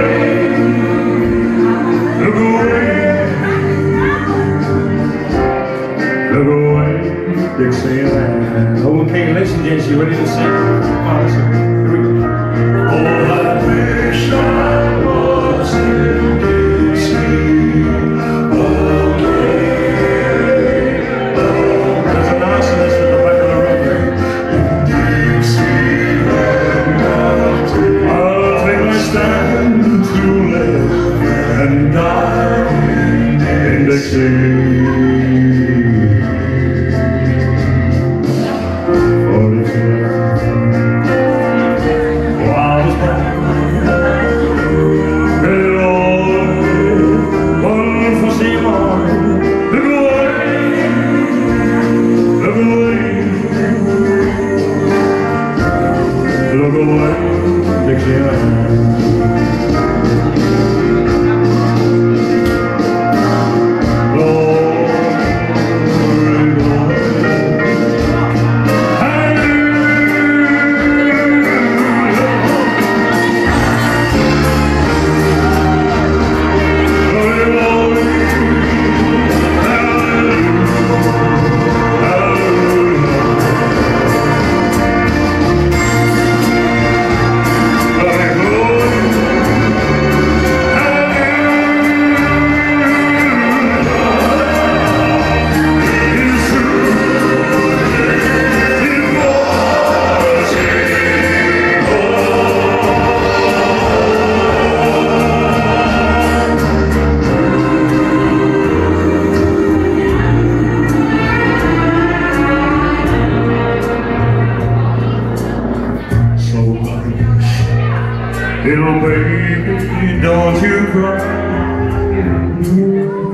Look away, Dixieland. Okay, ladies and gents, you ready to sing? Awesome. Here we go. Oh, I wish I was in Dixieland. There's an arsonist at the back of the room there. Dixieland, I'll take my stand to live and die in Dixieland. Look away, Dixieland. Little baby, don't you cry.